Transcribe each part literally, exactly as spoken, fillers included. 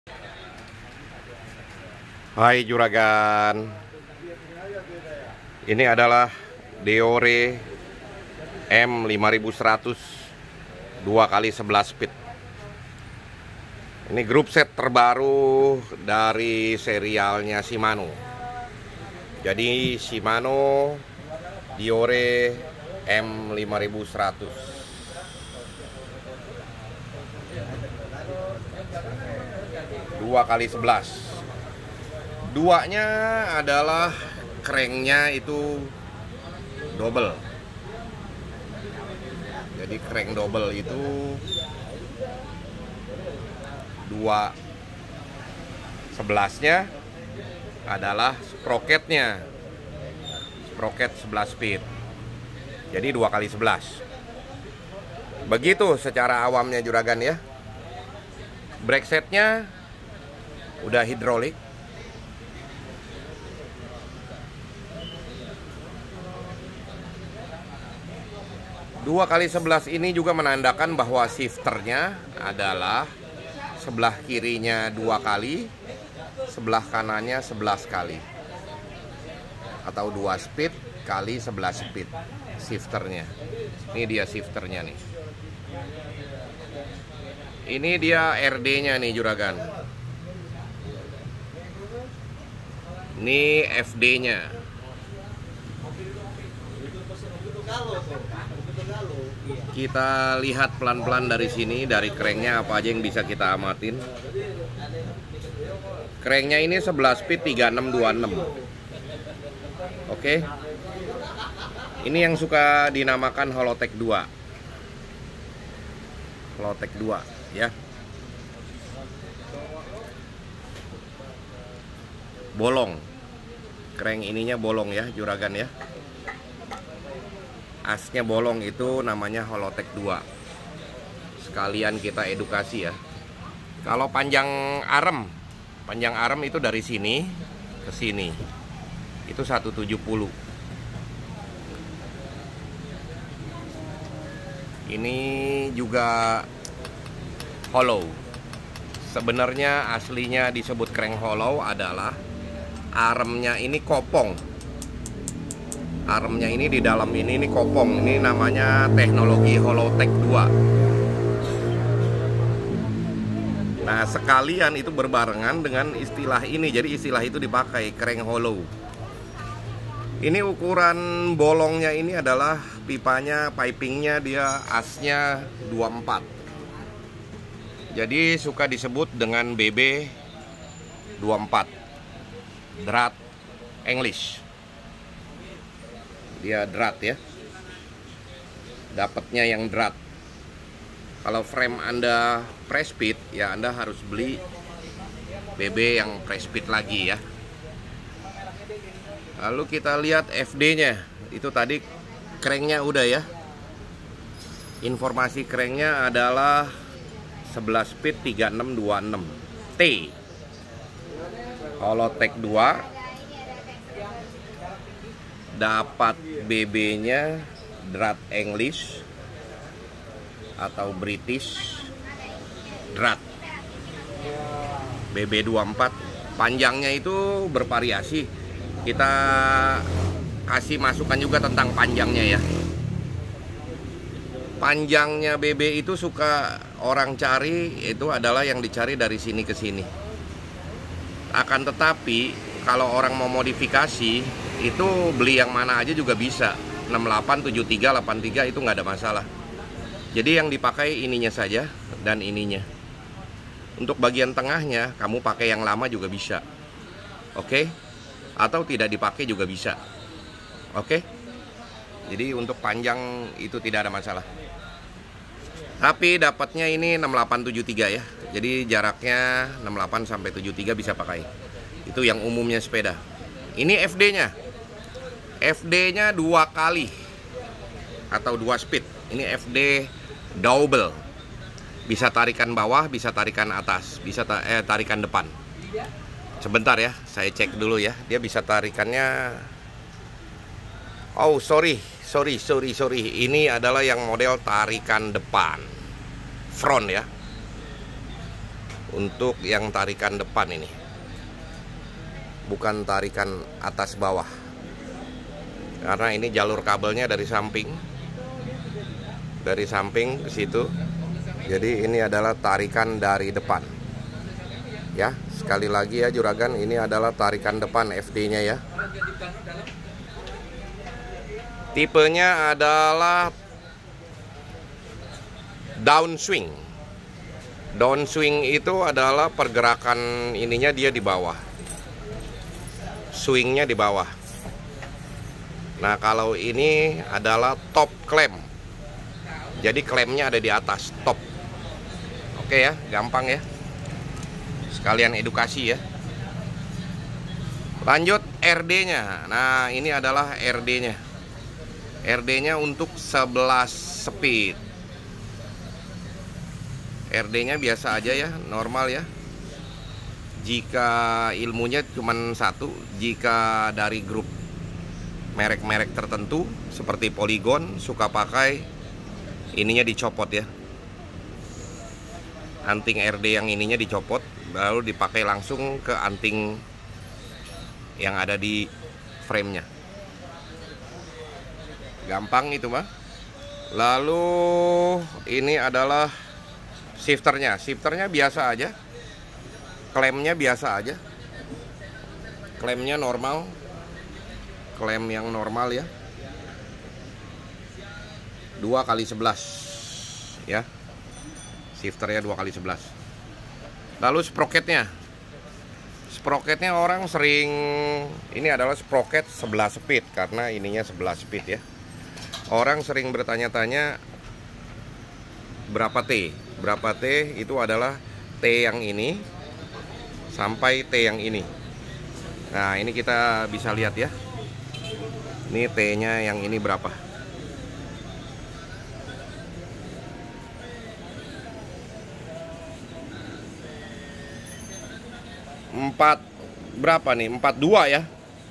Hai juragan, ini adalah Deore M lima ribu seratus dua kali sebelas speed. Ini grup set terbaru dari serialnya Shimano. Jadi Shimano Deore M lima ribu seratus. dua kali sebelas. Duanya adalah cranknya itu double. Jadi crank double itu dua sebelasnya adalah sprocketnya, sprocket sebelas speed. Jadi dua kali sebelas. Begitu secara awamnya juragan ya. Brake setnya udah hidrolik. Dua kali sebelas ini juga menandakan bahwa shifternya adalah sebelah kirinya dua kali, sebelah kanannya sebelas kali, atau dua speed kali sebelas speed shifternya. Ini dia shifternya nih. Ini dia R D-nya nih juragan. Ini F D-nya. Kita lihat pelan-pelan dari sini, dari cranknya apa aja yang bisa kita amatin. Cranknya ini sebelas speed tiga enam dua enam. Oke. Ini yang suka dinamakan Holotech dua. Holotech dua ya. Bolong. Crank ininya bolong ya juragan ya. Asnya bolong, itu namanya Holotech dua. Sekalian kita edukasi ya. Kalau panjang arem, panjang arem itu dari sini ke sini, itu seratus tujuh puluh. Ini juga hollow. Sebenarnya aslinya disebut crank hollow adalah aremnya ini kopong. Aremnya ini di dalam ini ini kopong. Ini namanya teknologi Holotech dua. Nah, sekalian itu berbarengan dengan istilah ini. Jadi istilah itu dipakai, crank hollow. Ini ukuran bolongnya ini adalah pipanya, pipingnya dia asnya dua puluh empat. Jadi suka disebut dengan B B dua puluh empat. Drat English. Dia drat ya, dapatnya yang drat. Kalau frame Anda press speed ya Anda harus beli B B yang press speed lagi ya. Lalu kita lihat F D-nya. Itu tadi cranknya udah ya. Informasi cranknya adalah sebelas speed tiga enam dua enam T. Holotech dua. Dapat B B-nya drat English atau British drat B B dua puluh empat. Panjangnya itu bervariasi. Kita kasih masukan juga tentang panjangnya ya. Panjangnya B B itu suka orang cari, itu adalah yang dicari dari sini ke sini. Akan tetapi kalau orang mau modifikasi itu beli yang mana aja juga bisa. Enam delapan, tujuh tiga, delapan tiga itu nggak ada masalah. Jadi yang dipakai ininya saja dan ininya. Untuk bagian tengahnya kamu pakai yang lama juga bisa. Oke? Atau tidak dipakai juga bisa. Oke? Jadi untuk panjang itu tidak ada masalah. Tapi dapatnya ini enam delapan tujuh tiga ya. Jadi jaraknya enam delapan sampai tujuh tiga bisa pakai. Itu yang umumnya sepeda. Ini F D-nya. F D-nya dua kali atau dua speed. Ini F D double. Bisa tarikan bawah, bisa tarikan atas, bisa ta eh, tarikan depan. Sebentar ya, saya cek dulu ya. Dia bisa tarikannya. Oh sorry, sorry, sorry, sorry. Ini adalah yang model tarikan depan, front ya. untuk yang tarikan depan ini, bukan tarikan atas bawah, karena ini jalur kabelnya dari samping, dari samping ke situ. Jadi ini adalah tarikan dari depan. Ya, sekali lagi ya juragan, ini adalah tarikan depan F D-nya ya. Tipenya adalah downswing. Downswing itu adalah pergerakan ininya dia di bawah, swingnya di bawah. Nah, kalau ini adalah top clamp, jadi klampnya ada di atas top. Oke ya, gampang ya, sekalian edukasi ya. Lanjut R D-nya. Nah, ini adalah R D-nya. R D-nya untuk sebelas speed. R D-nya biasa aja ya, normal ya. Jika ilmunya cuma satu, jika dari grup merek-merek tertentu seperti Polygon suka pakai ininya dicopot ya. Anting R D yang ininya dicopot, baru dipakai langsung ke anting yang ada di frame-nya. Gampang itu mah. Lalu ini adalah shifternya. Shifternya biasa aja, klampnya biasa aja, klampnya normal, klamp yang normal ya, dua kali sebelas ya, shifternya dua kali sebelas. Lalu sprocketnya, sprocketnya orang sering, ini adalah sprocket sebelas speed karena ininya sebelas speed ya. Orang sering bertanya-tanya berapa T, berapa T, itu adalah T yang ini sampai T yang ini. Nah, ini kita bisa lihat ya, ini T-nya yang ini berapa. Empat berapa nih? Empat dua ya.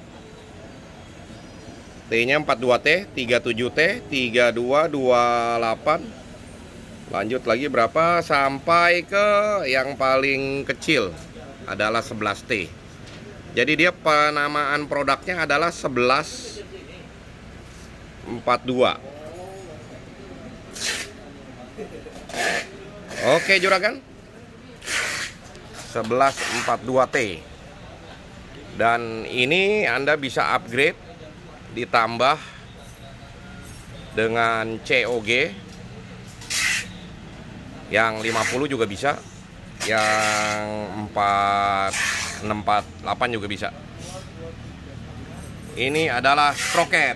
T-nya empat dua T, tiga tujuh T, tiga dua dua delapan. Lanjut lagi berapa sampai ke yang paling kecil adalah sebelas T. Jadi dia penamaan produknya adalah sebelas empat dua. Oke juragan, sebelas empat dua T. Dan ini Anda bisa upgrade ditambah dengan C O G yang lima puluh juga bisa, yang empat enam empat delapan juga bisa. Ini adalah sprocket.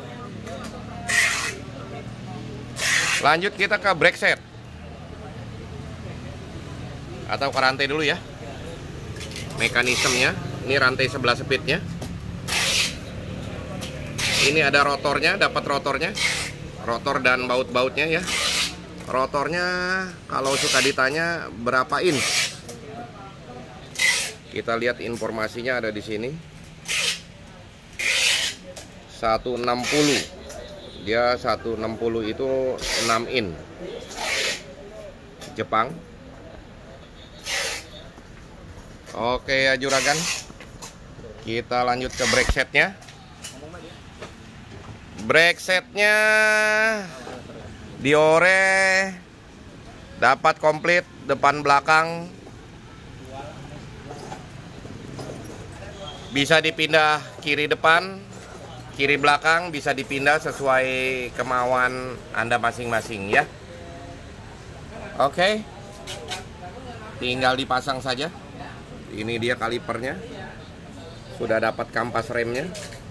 Lanjut kita ke brake set atau ke rantai dulu ya. Mekanismenya, ini rantai sebelah speednya. Ini ada rotornya, dapat rotornya, rotor dan baut-bautnya ya. Rotornya kalau suka ditanya berapa inch, kita lihat informasinya ada di sini. seratus enam puluh. Dia seratus enam puluh itu enam in Jepang. Oke ya juragan, kita lanjut ke brake setnya. Brake setnya Diore dapat komplit depan belakang, bisa dipindah kiri depan, kiri belakang, bisa dipindah sesuai kemauan Anda masing-masing ya. Oke, tinggal dipasang saja. Ini dia kalipernya, sudah dapat kampas remnya.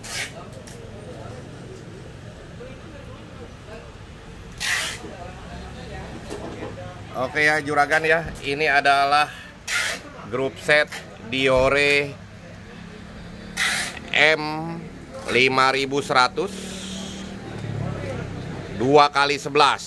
Oke ya juragan ya, ini adalah grup set Diore M lima ribu seratus dua kali sebelas.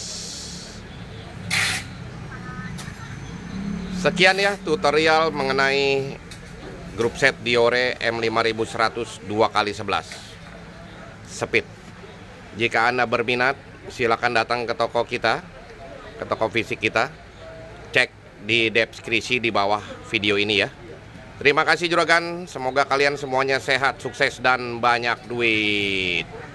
Sekian ya tutorial mengenai grup set Diore M lima ribu seratus dua kali sebelas speed. Jika Anda berminat, silakan datang ke toko kita, ke toko fisik kita, cek di deskripsi di bawah video ini ya. Terima kasih juragan, semoga kalian semuanya sehat, sukses, dan banyak duit.